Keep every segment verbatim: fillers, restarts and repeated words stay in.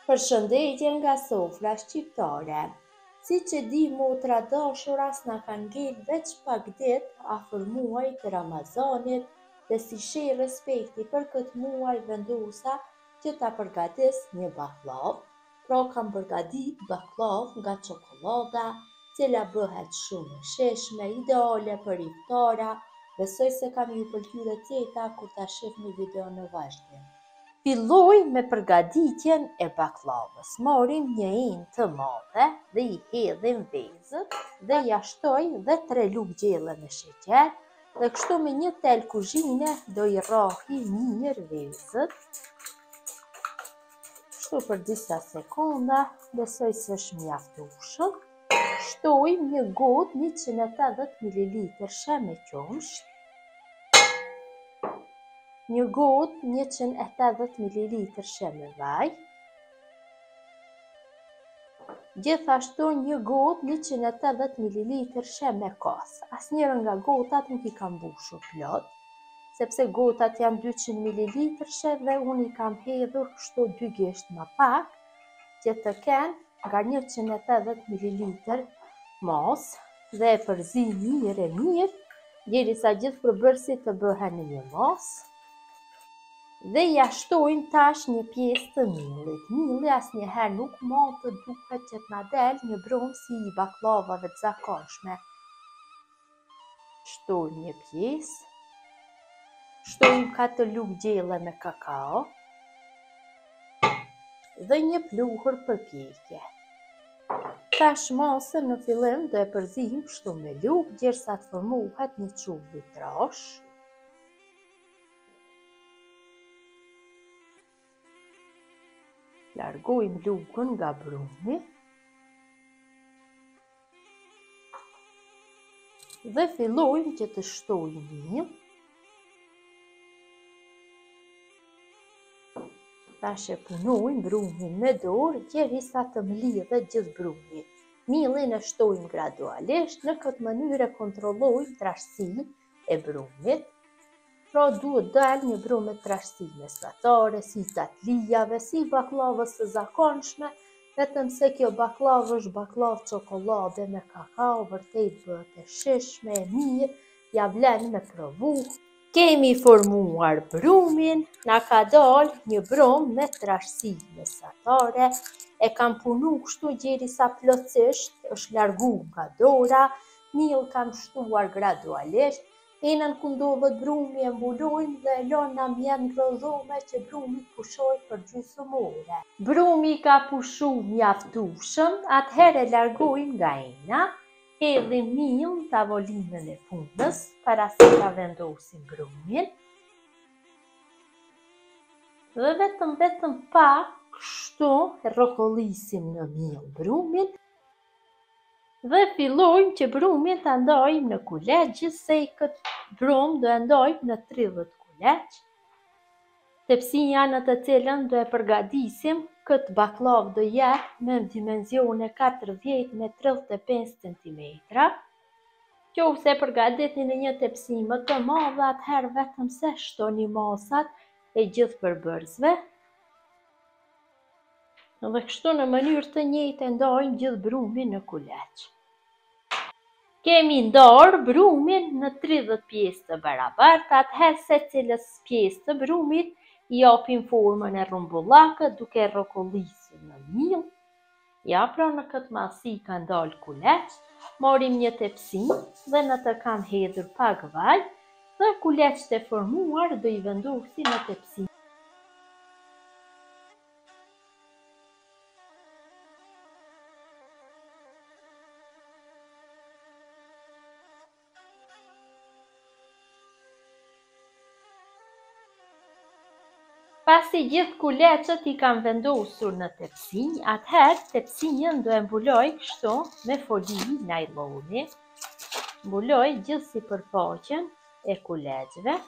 Përshëndetje nga sofra shqiptare. Si që di motra dashura s'na kanë ngel veç pak ditë afër muajit të Ramazanit dhe si sheh respekti për këtë muaj vendosa që ta përgatis një bakllavë. Pra kam përgatit bakllavë nga çokolada, cila bëhet shumë e shijshme, ideale për iftara. Besoj se kam ju pëlqyer receta kur ta shihni videon në vazhdim. Filloj me përgatitjen e baklavës. Marrim një enë të madhe dhe i hedhim vezët dhe ja shtoj dhe tre lugë gjelle me sheqer dhe kështu me një tel kuzhine do i rrahi mirë vezët. Kështu për disa sekonda, besoj se është mjaftueshëm. Shtojmë një gotë njëqind e tetëdhjetë mililitër shem me qumsh. Një gotë njëqind e tetëdhjetë mililitër shem me vaj. Gjithashtu një gotë njëqind e tetëdhjetë mililitër shem me kos. Asnjëra nga gotat nuk i kam mbushur plot, sepse gotat janë dyqind mililitër shem dhe unë i kam hedhur kështu dy gisht më pak, që të kenë nga njëqind e tetëdhjetë mililitër mos dhe e përzi mirë e mirë, derisa gjithë përbërësit të bëhen në një mos. Dhe ja shtojmë tash një pjesë të millit. Milli asnjëherë nuk mund të duket që t'na del një brumë si i baklavave të zakonshme. Shtojmë një pjesë. Shtojmë katër lugë gjelle me kakao. Dhe një pluhur për pjekje. Tash masën në fillim do e përzijmë kështu me lugë derisa të formohet një çull vitrash. Largojmë lugën nga brumi dhe fillojmë që të shtojmë miell. Tash e punojmë brumin me dorë derisa të mlidhet gjithë brumi. Miellin e shtojmë gradualisht, në këtë mënyrë kontrollojmë trashësinë e brumit. Pra duhet dalë një brumë me trashësi mesatare, si tatlijave, si baklavës së zakonshme, vetëm se kjo baklavë është baklavë çokolade me kakao, vërtet bëhet e shijshme, e mirë, ja vlen me provu. Kemi formuar brumin, na ka dalë një brumë me trashësi mesatare, e kam punu kështu derisa plotësisht është largu nga dora, miell kam shtuar gradualisht. Enën ku ndodhet brumi e mbulojmë dhe e lënë në ambient ngrohtë që brumi të pushojë për gjysmë ore. Brumi ka pushu mjaftueshëm, atëherë e largojmë nga ena, hedhim miell në tavolinën e fundës para se ta vendosim brumin. Dhe vetëm vetëm pak kështu e rrokollisim në miell brumin. Dhe fillojmë që brumin ta ndajmë në kuleç, gjithsej këtë brum do e ndajmë në tridhjetë kuleç. Tepsia në të cilën do e përgatisim këtë baklavë do jetë me dimensione katërdhjetë me tridhjetë e pesë centimetra. Nëse përgatitni në një tepsi më të madhe, atëherë vetëm se shtoni masat e gjithë përbërësve. Dhe kështu në mënyrë të njëjtë ndajmë gjithë brumin në kuleç. Kemi ndarë brumin në tridhjetë pjesë të barabarta, atëherë secilës pjesë të brumit i japim formën e rrumbullakët duke rrokollisur në miell. Ja, pra në këtë mallësi ka ndalë kuleç. Marrim një tepsi dhe në të kam hedhur pak vaj dhe kuleçt e formuar do i vendosim në tepsi. Pasi gjithë kuleçët i kam vendosur në tepsi, atëherë tepsin do e mbuloj kështu me foli najloni. Mbuloj gjithë sipërfaqen e kuleçëve.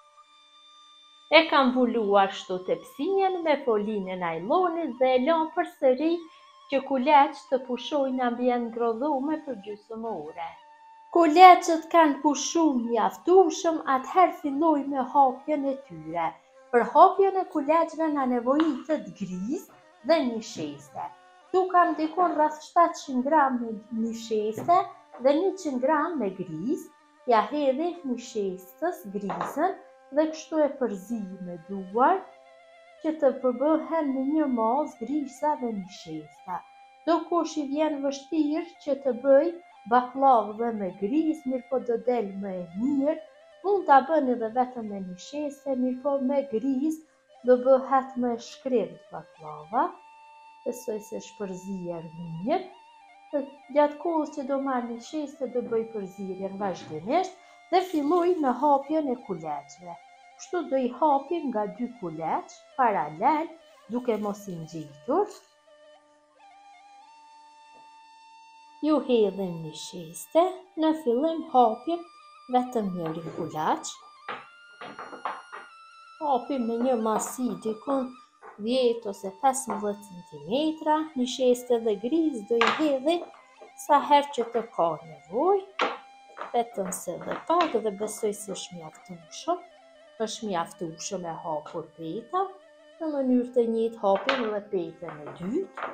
E kam mbuluar kështu tepsin me folinë e najlonit dhe e lëm përsëri që kuleçët të pushojnë në ambient ngrohtë për gjysmë ore. Kuleçët kanë pushuar mjaftueshëm, atëherë filloj me hapjen e tyre. Për hapjen e kuleçëve na nevojitet grizë, dhe një sheste. Tu kam dikon rreth shtatëqind gram me një sheste dhe njëqind gram me grizë. Ja hedhi një shestës grizën dhe kështu e përzi me duar që të përbëhen në një mazë griza dhe një shesta. Do kush i vjen vështirë që të bëj baklavë dhe me grizë, mirë po do del më e mirë, mund ta bëni edhe vetëm me një sheste, mirë po me grizë do bëhet më e shkript baklava. Besoj se shpërzier mirë. Gjatë kohës që do marr një sheste do bëj përzierjen vazhdimisht dhe filloj me hapjen e kuleçve. Kështu do i hapim nga dy kuleç paralel duke mos i ngjitur. Ju hedhim një sheste, në fillim hapim vetëm njërin kulaç. Hapim me një masi dikon dhjetë ose pesëmbëdhjetë centimetra, një sheste dhe grizë do i hedhi sa herë që të ka nevojë, vetëm se dhe pak dhe besoj se është mjaftueshëm, është mjaftueshëm e hapur peta, në mënyrë të njëjtë hapim edhe petën e dytë.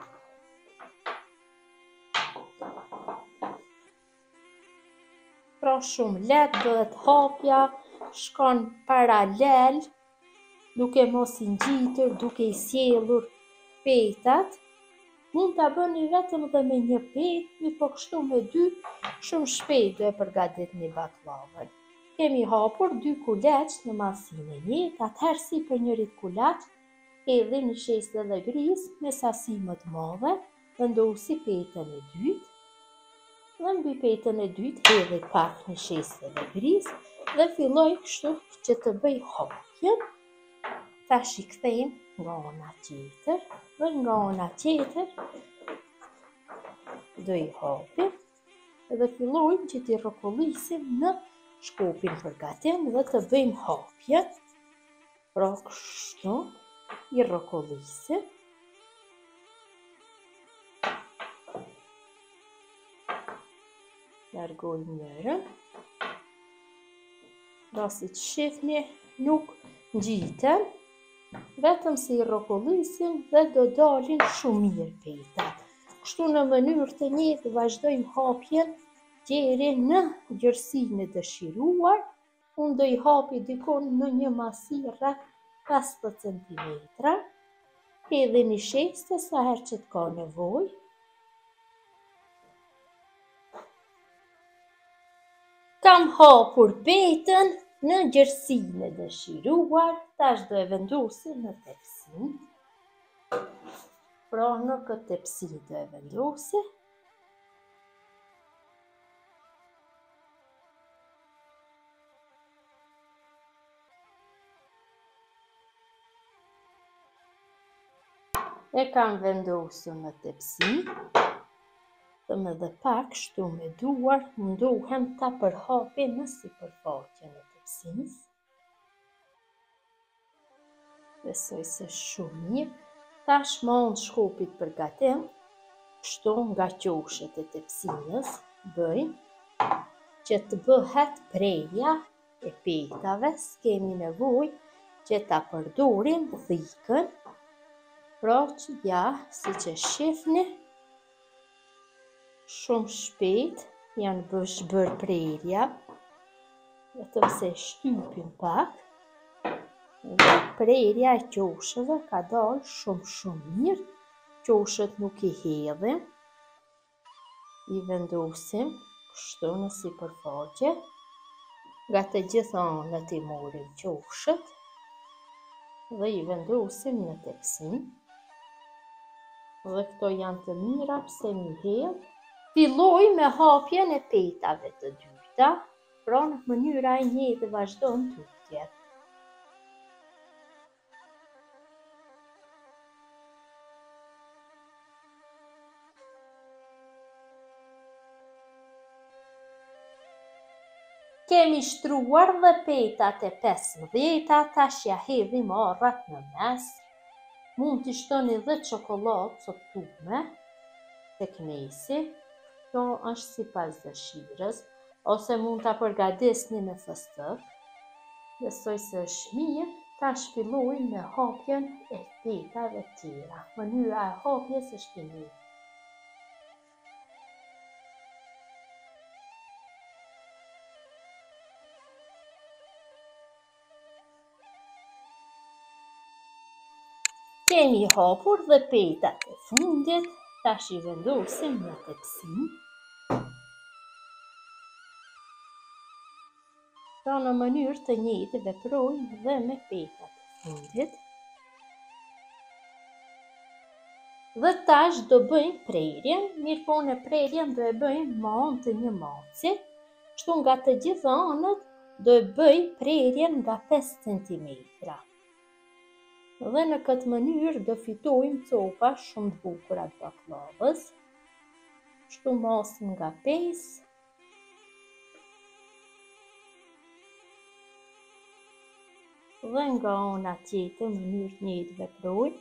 Pra shumë lehtë bëhet hapja, shkon paralel, duke mos i ngjitur, duke i sjellur petat. Mund ta bëni vetëm dhe me një petë, mi po kështu me dy, shumë shpejt do e përgatitni baklavën. Kemi hapur dy kuleç në masinë e njëjtë, atëherë sipër njërit kulaç hedhim një sheste dhe grizë me sasi më të madhe, vendosi petën e dytë, dhe mbi petën e dytë hedhi pak një sheste dhe grizë dhe filloj kështu që të bëj hapjen. Tash i kthejmë nga ana tjetër dhe nga ana tjetër do i hapim dhe fillojmë që t'i rrokollisim në shkopin për gatim dhe të bëjmë hapjen. Pra kështu i rrokollisim. Largojmë njërën. Pra si që shifni nuk ngjiten, vetëm se i rrokollisim dhe do dalin shumë mirë petat. Kështu në mënyrë të njëjtë vazhdojmë hapjen deri në gjërsinë e dëshiruar. Unë do i hapi dikon në një masi rreth pesëdhjetë centimetra. Hedhi një sheste sa herë që të ka nevojë. Kam hapur petën në gjërsinë e dëshiruar, tash do e vendosim në tepsi. Pra në këtë tepsi do e vendosim. E kam vendosur në tepsi. Dhe me dhe pak shtu me duar, mundohem ta përhapi në sipërfaqen e tepsisë. Besoj se shumë mirë. Tash mund shkopit për gatim, kështu nga qoshet e tepsisë bëjmë që të bëhet preja e petave, s'kemi nevojë që ta përdorim dhikën. Pra që ja, si që shifni, shumë shpejt janë bësh bërë prerja, vetëm se shtypim pak, dhe prerja e qoshëve ka dalë shumë shumë mirë, qoshet nuk i hedhim, i vendosim kështu në sipërfaqe, nga të gjitha anët i morim qoshet, dhe i vendosim në tepsi, dhe këto janë të mira pse mi hedh. Filloj me hapjen e petave të dyta, pra në mënyra e njëjtë vazhdon tutje. Kemi shtruar dhe petat e pesëmbëdhjeta, tash ja hedhim arrat në mes. Mund t'i shtoni dhe çokoladë coptume tek mesi, kjo është sipas dëshirës, ose mund ta përgatitni me fëstëk. Besoj se është mirë Tash fillojmë me hapjen e petave tjera. Mënyra e hapjes është e njëjtë. Kemi hapur dhe petat e fundit, tash I vendosim në tepsi. Pra në mënyrë të njëjtë veprojmë dhe me petat e fundit. Dhe tash do bëjmë prerjen, mirë po në prerjen do e bëjmë me anë të një maci, kështu nga të gjitha anët do e bëj prerjen nga pesë centimetra. Dhe në këtë mënyrë do fitojmë copa shumë të bukura të baklavës. Kështu masim nga pesë. Dhe nga ana tjetër në mënyrë të njëjtë veprojmë.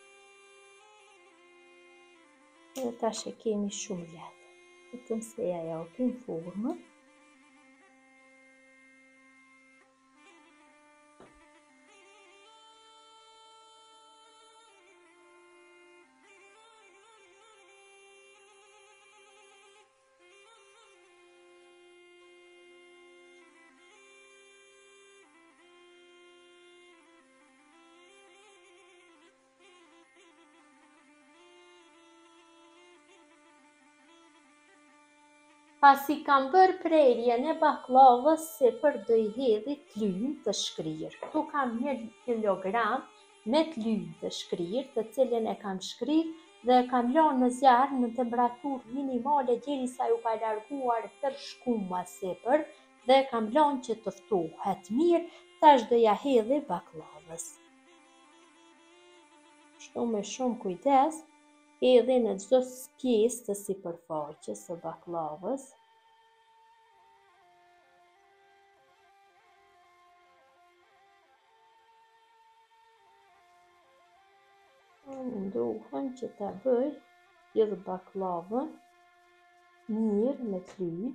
Dhe tash e kemi shumë lehtë. Vetëm se ja japim formën. Pasi kam bërë prerjen e baklavës, sipër do I hedhi tlymë të shkrirë. Këtu kam një kilogram me tlymë të shkrirë, të cilën e kam shkrirë dhe e kam lënë në zjarr në temperaturë minimale derisa ju ka larguar tërë shkuma sipër dhe e kam lënë që të ftohet mirë. Tash do ja hedhi baklavës. Kështu me shumë kujdes. Edhe në çdo pjesë të sipërfaqes së baklavës. Mundohem që ta bëj gjithë baklavën mirë me tlymë.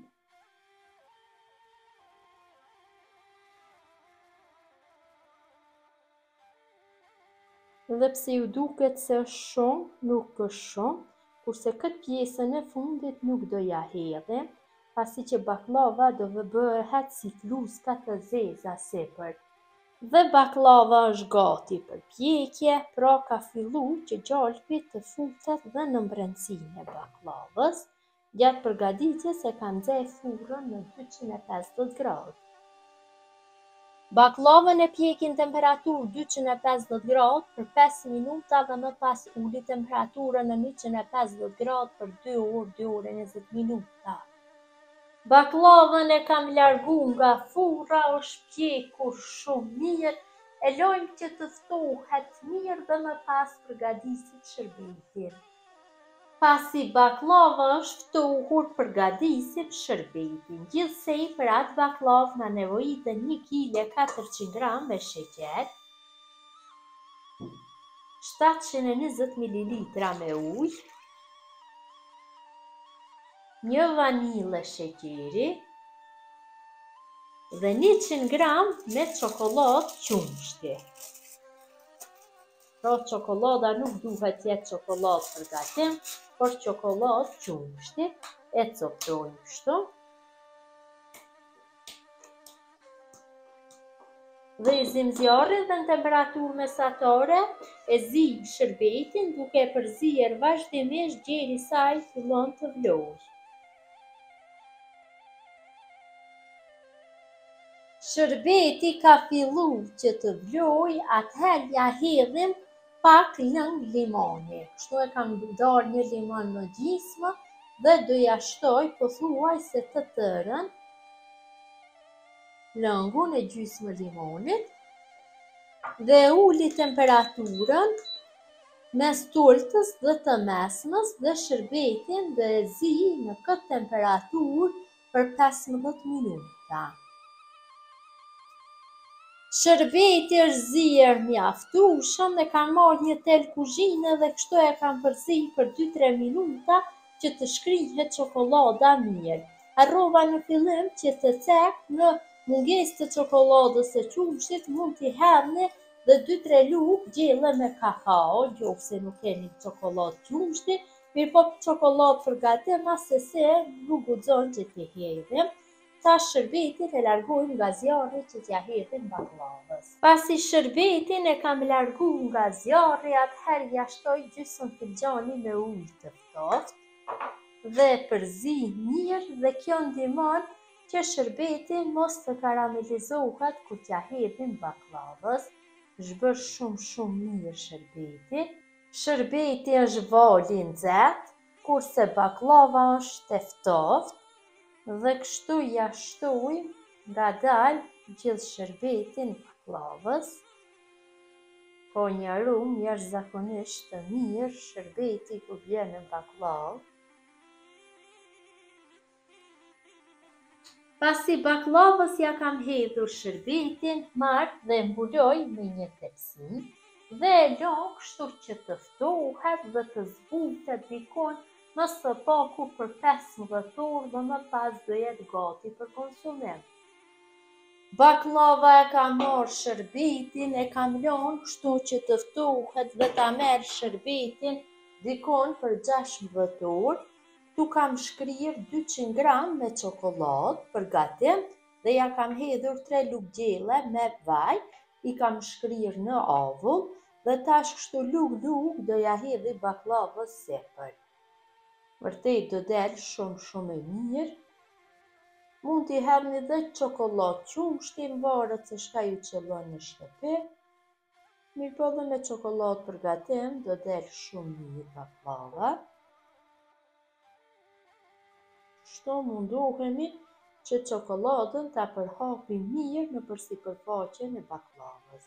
Dhe pse ju duket se është shumë, nuk është shumë, kurse këtë pjesën e fundit nuk do ja hedhim, pasi që baklava do të bëhet si kluska të zeza sipër. Dhe baklava është gati për pjekje, pra ka fillu që gjalpi të futet dhe në brendësinë e baklavës. Gjatë përgatitjes e kam nxjerr furrën në dyqind e pesëdhjetë gradë. Baklavën e pjeki në temperaturë dyqind e pesëdhjetë gradë për pesë minuta dhe më pas uli temperaturën në njëqind e pesëdhjetë gradë për dy orë, dy orë e njëzet minuta. Baklavën e kam largu nga furra, është pjekur shumë mirë, e lojmë që të ftohet mirë dhe më pas përgatisim shërbetin. Pasi baklava është ftohur, përgatisim shërbetin. Gjithsej për atë baklavë na nevojiten një kile e katërqind gram me sheqer, shtatëqind e njëzet mililitra me ujë, një vanilë sheqeri dhe njëqind gram me çokoladë qumshti. Pra çokolada nuk duhet të jetë çokoladë për gatim, por çokoladë qumshti, e coptojmë kështu. Dhe I zim zjarrin dhe në temperaturë mesatare, e zi shërbetin duke e përzier vazhdimisht derisa ai fillon të vlojë. Shërbeti ka fillu që të vlojë, atëherë ja hedhim pak lëng limoni. Kështu e kam darë një limon në gjysmë dhe do ja shtoj pothuajse të tërën lëngun e gjysmë limonit dhe uli temperaturën mes tultës dhe të mesmës dhe shërbetin dhe e zi në këtë temperaturë për pesëmbëdhjetë minuta. Shërbeti është zier mjaftueshëm dhe kam marrë një tel kuzhine dhe kështu e kam përzi për dy tre minuta që të shkrihet çokolada mirë. Harrova në fillim që të cek në mungesë të çokoladës së qumshtit mund t'i hedhni dhe dy tre lugë gjelle me kakao, nëse nuk keni çokoladë qumshti, mirë po çokoladë përgatim, as se se nuk guxon që t'i hedhim. Tash shërbetin e largojmë nga zjarri që t'ja hedhim baklavës. Pasi shërbetin e kam largu nga zjarri, atëherë ja shtoj gjysmë filxhani me ujë të ftoftë dhe përzi mirë dhe kjo ndihmon që shërbeti mos të karamelizohet kur t'ja hedhim baklavës. Është bërë shumë shumë mirë shërbeti. Shërbeti është vali nxehtë, kurse baklava është e ftoftë dhe kështu ja shtojmë ngadalë gjithë shërbetin baklavës. Ka një aromë jashtëzakonisht të mirë shërbeti kur blen në baklavë. Pasi baklavës ja kam hedhur shërbetin, marr dhe mbuloj me një tepsi dhe e lë kështu që të ftohet dhe të zbutet dikon më së paku për pesëmbëdhjet orë dhe më pas do jetë gati për konsumim. Baklava e kam marrë shërbetin, e kam lënë kështu që të ftohet dhe ta merr shërbetin dikon për gjashtëmbëdhjet orë. Tu kam shkrirë dyqind gram me çokoladë për gatim dhe ja kam hedhur tre lugë gjelle me vaj, i kam shkrirë në avull dhe tash kështu lugë lugë do ja hedhi baklavës sipër. Vërtet do del shumë shumë e mirë. Mund t'i hedhni edhe çokoladë qumshti, varet se çka ju qëllon në shtëpi. Mirë po dhe me çokoladë për gatim do del shumë mirë baklava. Kështu mundohemi që çokoladën ta përhapim mirë nëpër sipërfaqen e baklavës.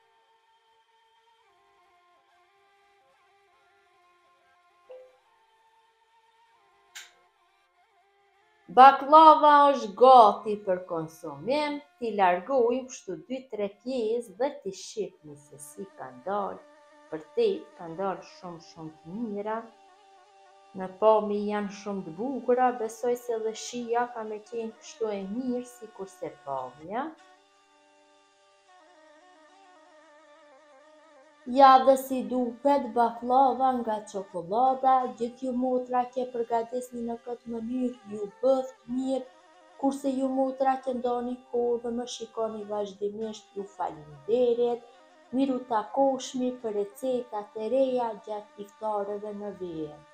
Baklava është gati për konsumim, t'i largojmë kështu dy tre pjesë dhe t'i shihni se si kanë dalë. Vërtet kanë dalë shumë shumë të mira. Në pamje janë shumë të bukura, besoj se dhe shija ka me qenë kështu e mirë si kurse pamja. Ja dhe si duket baklava nga çokolada, gjithë ju motra që përgatisni në këtë mënyrë ju bëft mirë, kurse ju motra që ndoni kohë dhe më shikoni vazhdimisht ju faleminderit. Miru takoshmi për recetat e reja gjatë iftareve në vijim.